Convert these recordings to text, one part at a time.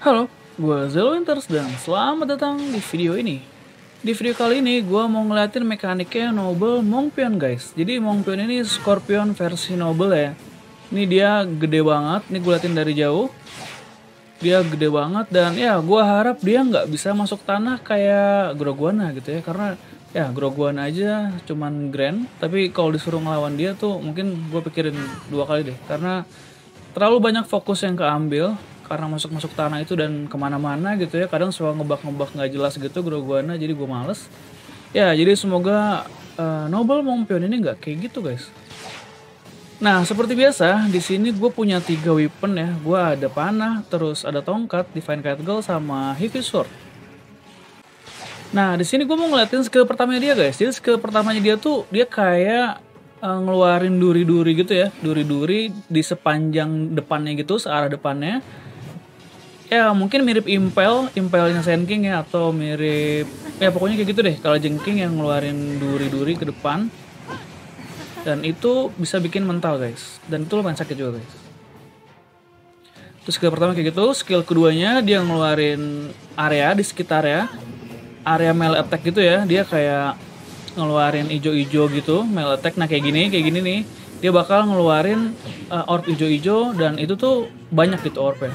Halo, gue Zelo Winters dan selamat datang di video ini. Di video kali ini gue mau ngeliatin mekaniknya Noble Mongpion guys. Jadi Mongpion ini Scorpion versi Noble ya. Ini dia gede banget, ini gue liatin dari jauh. Dia gede banget dan ya gue harap dia nggak bisa masuk tanah kayak Groguana gitu ya. Karena ya Groguana aja cuman grand, tapi kalau disuruh ngelawan dia tuh mungkin gue pikirin dua kali deh. Karena terlalu banyak fokus yang keambil karena masuk-masuk tanah itu dan kemana-mana gitu ya. Kadang suka ngebak-ngebak nggak jelas gitu Groguana, jadi gue males. Ya jadi semoga Noble Mongpion ini nggak kayak gitu guys. Nah seperti biasa di sini gue punya 3 weapon ya. Gue ada panah, terus ada tongkat, Divine Catgirl sama Heavy Sword. Nah di sini gue mau ngeliatin skill pertamanya dia guys. Jadi skill pertamanya dia tuh dia kayak ngeluarin duri-duri gitu ya, duri-duri di sepanjang depannya gitu, searah depannya. Ya mungkin mirip impelnya Sand King ya, atau mirip ya pokoknya kayak gitu deh kalau jengking yang ngeluarin duri-duri ke depan. Dan itu bisa bikin mental guys, dan itu lumayan sakit juga guys. Terus skill pertama kayak gitu. Skill keduanya dia ngeluarin area di sekitar area melee attack gitu ya. Dia kayak ngeluarin ijo-ijo gitu, melee attack. Nah kayak gini nih, dia bakal ngeluarin orb ijo-ijo, dan itu tuh banyak gitu orbnya.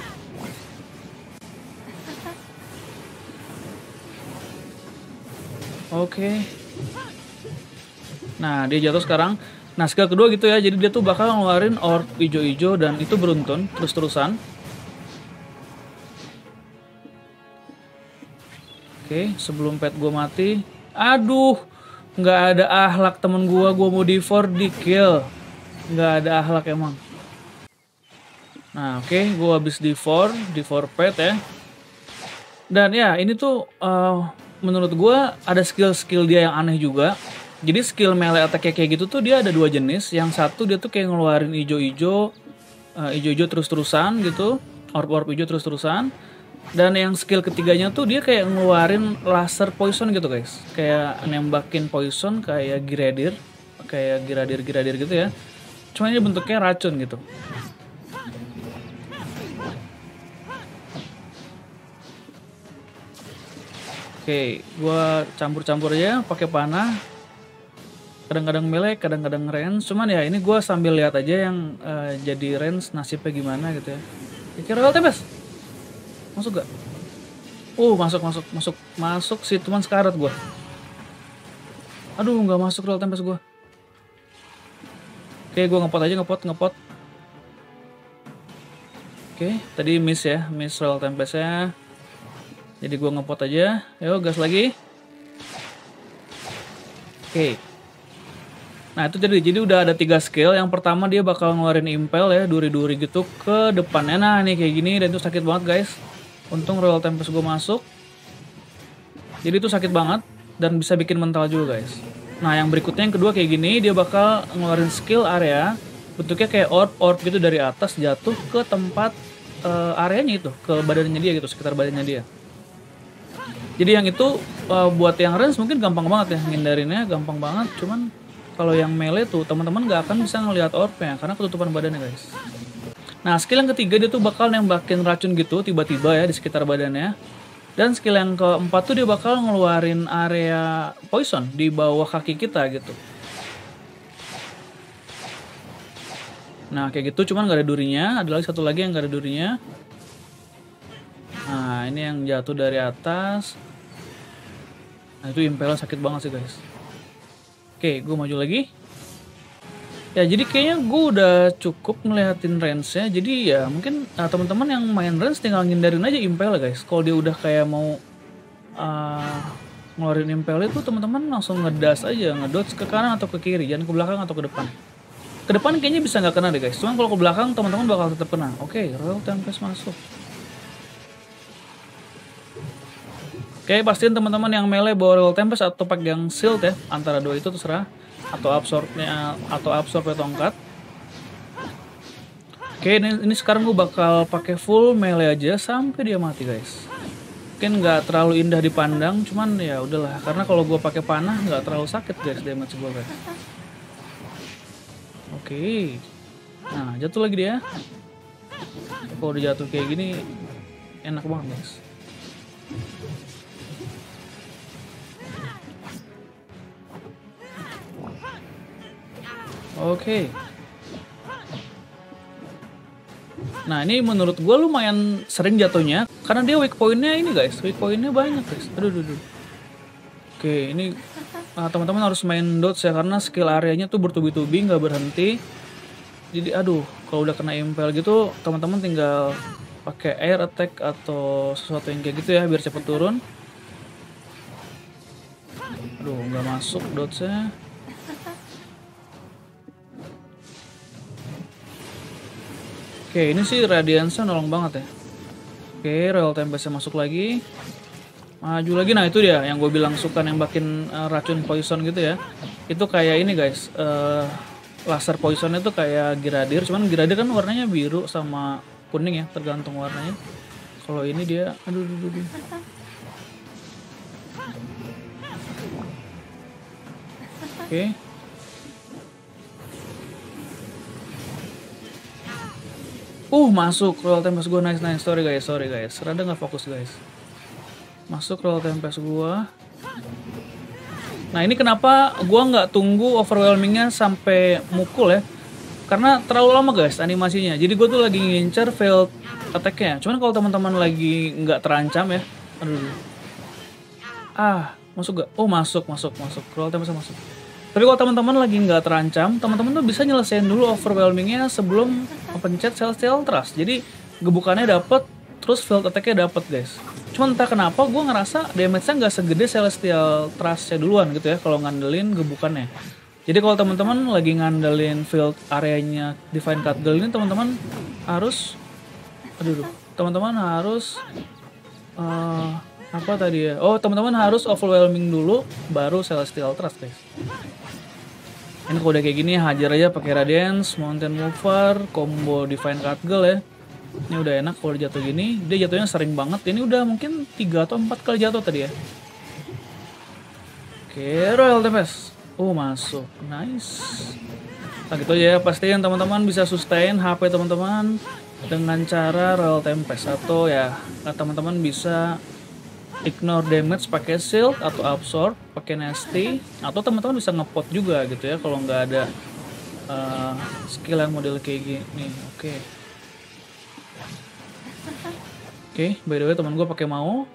Oke. Nah dia jatuh sekarang. Nah skill kedua gitu ya, jadi dia tuh bakal ngeluarin orb ijo-ijo dan itu beruntun terus-terusan. Oke, sebelum pet gue mati. Aduh, nggak ada akhlak temen gue mau di kill. Nggak ada akhlak emang. Nah oke, gue habis di 4 pet ya. Dan ya ini tuh menurut gue ada skill-skill dia yang aneh juga. Jadi skill melee attack kayak gitu tuh dia ada 2 jenis. Yang satu dia tuh kayak ngeluarin ijo-ijo terus-terusan gitu, orb ijo terus-terusan. Dan yang skill ketiganya tuh dia kayak ngeluarin laser poison gitu guys. Kayak nembakin poison kayak giradir gitu ya. Cuma ini bentuknya racun gitu. Oke, gua campur-campur aja pakai panah. Kadang-kadang melee, kadang-kadang range. Cuman ya ini gua sambil lihat aja yang jadi range nasibnya gimana gitu ya. Kira Royal Tempest. Masuk gak? Masuk sih, cuman sekarat gua. Aduh, nggak masuk Royal Tempest gua. Oke, gua ngepot. Oke, tadi miss Royal Tempest-nya. Jadi gue ngepot aja. Ayo gas lagi. Oke. Nah itu jadi udah ada 3 skill. Yang pertama dia bakal ngeluarin impel ya, duri-duri gitu ke depannya. Nah nih kayak gini, dan itu sakit banget guys. Untung Royal Tempest gue masuk. Jadi itu sakit banget dan bisa bikin mental juga guys. Nah yang berikutnya yang kedua kayak gini, dia bakal ngeluarin skill area. Bentuknya kayak orb gitu dari atas jatuh ke tempat areanya itu, ke badannya dia gitu, sekitar badannya dia. Jadi yang itu buat yang range mungkin gampang banget ya, ngindarinnya gampang banget. Cuman kalau yang melee tuh teman-teman gak akan bisa ngelihat orbnya karena ketutupan badannya guys. Nah skill yang ketiga dia tuh bakal nembakin racun gitu tiba-tiba ya di sekitar badannya. Dan skill yang keempat tuh dia bakal ngeluarin area poison di bawah kaki kita gitu. Nah kayak gitu, cuman gak ada durinya. Ada lagi satu lagi yang gak ada durinya. Nah ini yang jatuh dari atas. Nah itu impelnya sakit banget sih guys. Oke, gue maju lagi. Ya jadi kayaknya gue udah cukup ngeliatin range-nya. Jadi ya mungkin teman-teman yang main range tinggal ngindarin aja impelnya guys. Kalau dia udah kayak mau ngeluarin impelnya tuh teman-teman langsung ngedas aja, ngedodge ke kanan atau ke kiri, jangan ke belakang atau ke depan. Ke depan kayaknya bisa nggak kena deh guys. Cuman kalau ke belakang teman-teman bakal tetap kena. Oke, Royal Tempest masuk. Oke, pastiin teman-teman yang melee bawa Royal Tempest atau pakai yang shield ya, antara dua itu terserah, atau absorb tongkat. Oke, ini sekarang gue bakal pakai full melee aja sampai dia mati guys. Mungkin nggak terlalu indah dipandang, cuman ya udahlah, karena kalau gue pakai panah nggak terlalu sakit guys damage gue guys. Oke, nah jatuh lagi dia. Kalau udah jatuh kayak gini, enak banget guys. Oke. Nah ini menurut gue lumayan sering jatuhnya karena dia weak point-nya ini guys, weak point-nya banyak guys. Aduh. Oke, ini teman-teman harus main dodge ya karena skill areanya tuh bertubi-tubi nggak berhenti. Jadi aduh, kalau udah kena impel gitu teman-teman tinggal pakai air attack atau sesuatu yang kayak gitu ya biar cepet turun. Aduh, nggak masuk dodge-nya. Oke, ini sih Radiance-nya nolong banget ya. Oke, Royal Tempest-nya masuk lagi. Maju lagi, nah itu dia yang gue bilang suka nembakin racun poison gitu ya. Itu kayak ini guys, laser poisonnya tuh kayak Giradir. Cuman Giradir kan warnanya biru sama kuning ya, tergantung warnanya. Kalau ini dia, aduh. Oke. Masuk Royal Tempest gue, nice. Sorry guys. Rada nggak fokus guys. Masuk Royal Tempest gue. Nah ini kenapa gue nggak tunggu overwhelmingnya sampai mukul ya? Karena terlalu lama guys animasinya. Jadi gue tuh lagi ngincer failed attack-nya. Cuman kalau teman-teman lagi nggak terancam ya, aduh. Masuk gak? Masuk. Royal Tempest masuk. Tapi kalau teman-teman lagi nggak terancam, teman-teman tuh bisa nyelesain dulu overwhelmingnya sebelum pencet Celestial Thrust. Jadi gebukannya dapet, terus field attack-nya dapet guys. Cuman entah kenapa gue ngerasa damage-nya nggak segede Celestial Thrust-nya duluan gitu ya kalau ngandelin gebukannya. Jadi kalau teman-teman lagi ngandelin field areanya Divine Cutgirl ini, teman-teman harus, teman-teman harus apa tadi ya? Teman-teman harus overwhelming dulu, baru Celestial Thrust guys. Ini kalau udah kayak gini hajar aja pakai Radiance, Mountain Mover, combo Divine Cutgirl ya. Ini udah enak kalau jatuh gini. Dia jatuhnya sering banget. Ini udah mungkin 3 atau 4 kali jatuh tadi ya. Oke, Royal Tempest. Masuk. Nice. Nah gitu aja ya. Pastiin teman-teman bisa sustain HP teman-teman dengan cara Royal Tempest. Atau ya teman-teman bisa ignore damage pakai shield atau absorb pakai nasty, atau teman-teman bisa ngepot juga gitu ya kalau nggak ada skill yang model kayak gini. Oke, by the way teman gue pakai mau.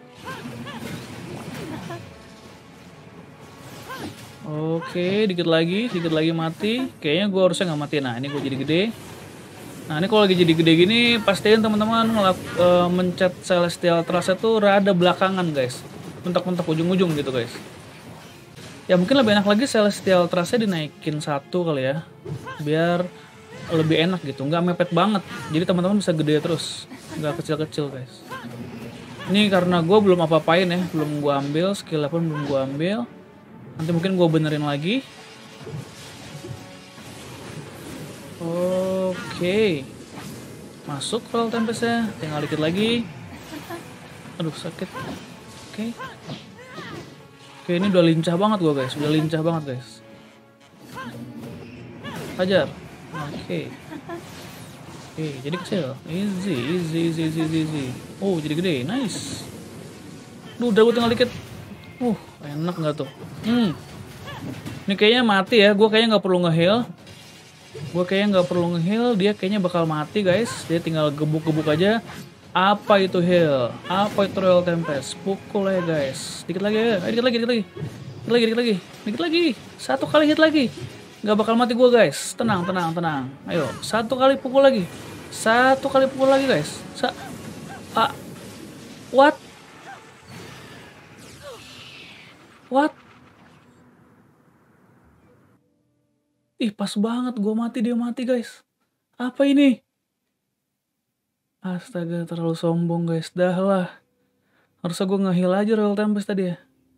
Oke, dikit lagi mati. Kayaknya gue harusnya nggak mati. Nah ini gue jadi gede. Nah ini kalau lagi jadi gede gini, pastiin teman-teman mencet Celestial Thrust itu rada belakangan guys, mentok-mentok ujung-ujung gitu guys. Ya mungkin lebih enak lagi Celestial Thrust-nya dinaikin 1 kali ya, biar lebih enak gitu, nggak mepet banget. Jadi teman-teman bisa gede terus, nggak kecil-kecil guys. Ini karena gue belum apa-apain ya, belum gue ambil, skill pun belum gue ambil. Nanti mungkin gue benerin lagi. Oke, masuk Royal Tempest-nya, tinggal dikit lagi. Aduh sakit. Oke, ini udah lincah banget gue guys, Hajar. Oke, jadi kecil, easy. Jadi gede, nice. Udah gue tinggal dikit. Enak nggak tuh? Ini kayaknya mati ya, gue kayaknya nggak perlu nge-heal. Dia kayaknya bakal mati guys. Dia tinggal gebuk-gebuk aja. Apa itu heal? Apa itu Royal Tempest? Pukul ya guys. Dikit lagi ya. Dikit lagi. 1 kali hit lagi. Gak bakal mati gue guys. Tenang. Ayo, 1 kali pukul lagi. Guys. What? Pas banget gue mati, dia mati guys. Apa ini? Astaga, terlalu sombong guys. Dah lah. Harusnya gue nge-heal aja Royal Tempest tadi ya.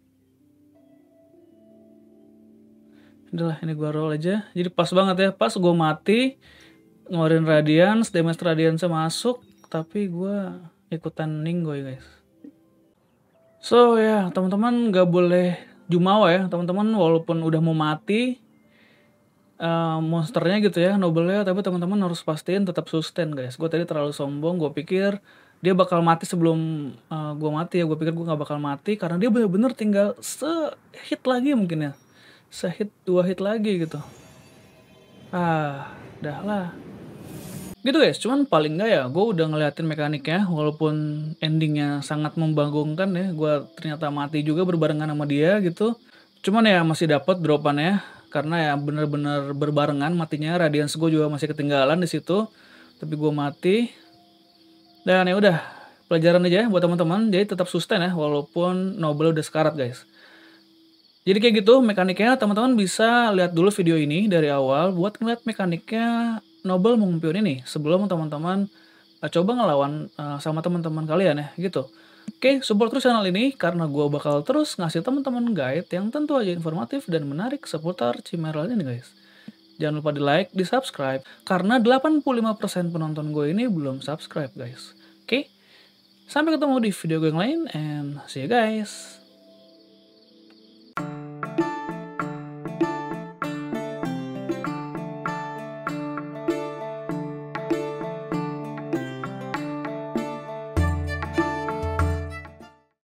Udah lah, ini gue roll aja. Jadi pas banget ya. Pas gue mati, ngeluarin Radiance, damage Radiance masuk. Tapi gue ikutan ninggoy guys. So ya, teman-teman gak boleh jumawa ya. Teman-teman walaupun udah mau mati, monsternya gitu ya, noble-nya, tapi teman-teman harus pastiin tetap sustain guys. Gue tadi terlalu sombong, gue pikir dia bakal mati sebelum gue mati ya. Gue pikir gue nggak bakal mati karena dia bener-bener tinggal se-hit lagi mungkin ya, se-hit 2 hit lagi gitu. Dah lah. Gitu guys, cuman paling nggak ya gue udah ngeliatin mekaniknya, walaupun endingnya sangat membagongkan ya, gue ternyata mati juga berbarengan sama dia gitu. Cuman ya masih dapat dropannya, karena ya bener-bener berbarengan matinya, radiance gue juga masih ketinggalan di situ, tapi gue mati. Dan ya udah, pelajaran aja buat teman-teman, jadi tetap sustain ya, walaupun Noble udah sekarat guys. Jadi kayak gitu mekaniknya, teman-teman bisa lihat dulu video ini dari awal buat ngeliat mekaniknya Noble Mongpion ini sebelum teman-teman coba ngelawan sama teman-teman kalian ya gitu. Oke, support terus channel ini karena gue bakal terus ngasih teman-teman guide yang tentu aja informatif dan menarik seputar Chimeral ini guys. Jangan lupa di like, di subscribe karena 85% penonton gue ini belum subscribe guys. Oke, sampai ketemu di video gue yang lain and see you guys.